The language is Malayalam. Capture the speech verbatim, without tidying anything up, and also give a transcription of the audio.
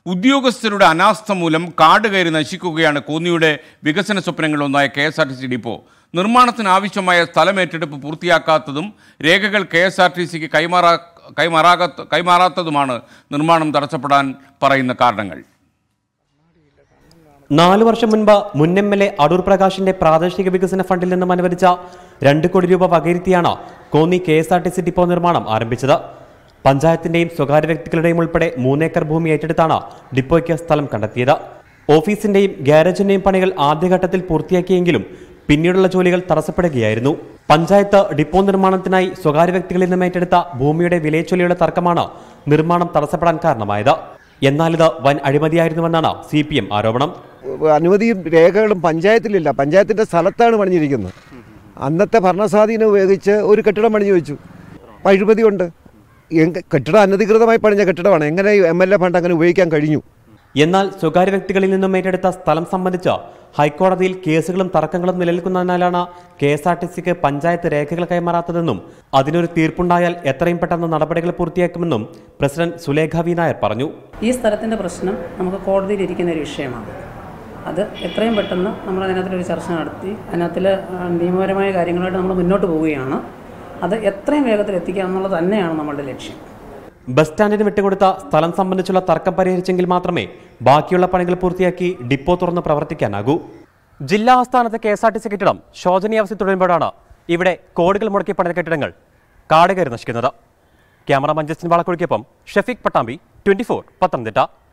ഉദ്യോഗസ്ഥരുടെ അനാസ്ഥ മൂലം കാട് കയറി നശിക്കുകയാണ് കോന്നിയുടെ വികസന സ്വപ്നങ്ങളിലൊന്നായ K S R T C depot. നിർമ്മാണത്തിന് ആവശ്യമായ സ്ഥലമേറ്റെടുപ്പ് പൂർത്തിയാക്കാത്തതും രേഖകൾ കെ എസ് ആർ ടി സിക്ക് കൈമാറാ കൈമാറാത്ത കൈമാറാത്തതുമാണ് നിർമ്മാണം തടസ്സപ്പെടാൻ പറയുന്ന കാരണങ്ങൾ. നാലു വർഷം മുൻപ് മുൻ എം എൽ എ അടൂർ പ്രകാശിന്റെ പ്രാദേശിക വികസന ഫണ്ടിൽ നിന്നും അനുവദിച്ച രണ്ട് കോടി രൂപ വകയിരുത്തിയാണ് Konni K S R T C depot നിർമ്മാണം ആരംഭിച്ചത്. പഞ്ചായത്തിന്റെയും സ്വകാര്യ വ്യക്തികളുടെയും ഉൾപ്പെടെ മൂന്നേക്കർ ഭൂമി ഏറ്റെടുത്താണ് ഡിപ്പോയ്ക്ക് സ്ഥലം കണ്ടെത്തിയത്. ഓഫീസിന്റെയും ഗ്യാരേജിന്റെയും പണികൾ ആദ്യഘട്ടത്തിൽ പൂർത്തിയാക്കിയെങ്കിലും പിന്നീടുള്ള ജോലികൾ തടസ്സപ്പെടുകയായിരുന്നു. പഞ്ചായത്ത് ഡിപ്പോ നിർമ്മാണത്തിനായി സ്വകാര്യ വ്യക്തികളിൽ നിന്നും ഏറ്റെടുത്ത ഭൂമിയുടെ വിലയെച്ചൊല്ലിയുള്ള തർക്കമാണ് നിർമ്മാണം തടസ്സപ്പെടാൻ കാരണമായത്. എന്നാൽ ഇത് വൻ അഴിമതിയായിരുന്നുവെന്നാണ് സി പി എം ആരോപണം. അനുമതിയും രേഖകളും പഞ്ചായത്തിലില്ല, പഞ്ചായത്തിന്റെ സ്ഥലത്താണ് പണിഞ്ഞിരിക്കുന്നത്. അന്നത്തെ ഭരണസ്വാധീനം ഉപയോഗിച്ച് ഒരു കെട്ടിടം പണിഞ്ഞു വെച്ചു. അഴിമതിയുണ്ട്. കെട്ടിടം അനധികൃതമായി പണിഞ്ഞ കെട്ടിടമാണ്. എങ്ങനെ എം എൽ എ ഫണ്ട് അങ്ങനെ ഉപയോഗിക്കാൻ കഴിഞ്ഞു? എന്നാൽ സ്വകാര്യ വ്യക്തികളിൽ നിന്നും ഏറ്റെടുത്ത സ്ഥലം സംബന്ധിച്ച് ഹൈക്കോടതിയിൽ കേസുകളും തർക്കങ്ങളും നിലനിൽക്കുന്നതിനാലാണ് കെ എസ് ആർ ടി സിക്ക് പഞ്ചായത്ത് രേഖകൾ കൈമാറാത്തതെന്നും അതിനൊരു തീർപ്പുണ്ടായാൽ എത്രയും പെട്ടെന്ന് നടപടികൾ പൂർത്തിയാക്കുമെന്നും പ്രസിഡന്റ് സുലേഖ വി നായർ പറഞ്ഞു. ഈ സ്ഥലത്തിന്റെ പ്രശ്നം നമുക്ക് കോടതിയിൽ ഇരിക്കുന്ന ഒരു വിഷയമാണ്. അത് എത്രയും പെട്ടെന്ന് നമ്മൾ അതിനകത്തൊരു ചർച്ച നടത്തി അതിനകത്തിൽ നിയമപരമായ കാര്യങ്ങളായിട്ട് നമ്മൾ മുന്നോട്ട് പോവുകയാണ്. അത് എത്രയും വേഗത്തിൽ എത്തിക്കുക എന്നുള്ളത് തന്നെയാണ് നമ്മളുടെ ലക്ഷ്യം. ബസ് സ്റ്റാൻഡിന് വിട്ടുകൊടുത്ത സ്ഥലം സംബന്ധിച്ചുള്ള തർക്കം പരിഹരിച്ചെങ്കിൽ മാത്രമേ ബാക്കിയുള്ള പണികൾ പൂർത്തിയാക്കി ഡിപ്പോ തുറന്ന് പ്രവർത്തിക്കാനാകൂ. ജില്ലാ ആസ്ഥാനത്തെ K S R T C കെട്ടിടം ശോചനീയാവസ്ഥ തുടരുമ്പോഴാണ് ഇവിടെ കോടികൾ മുടക്കി പണിത കെട്ടിടങ്ങൾ കാട് കയറി നശിക്കുന്നത്. ക്യാമറമാൻ ജസ്റ്റിൻ വാളക്കുഴിക്കൊപ്പം ഷെഫീഖ് പട്ടാമ്പി, ട്വന്റി ഫോർ പത്തനംതിട്ട.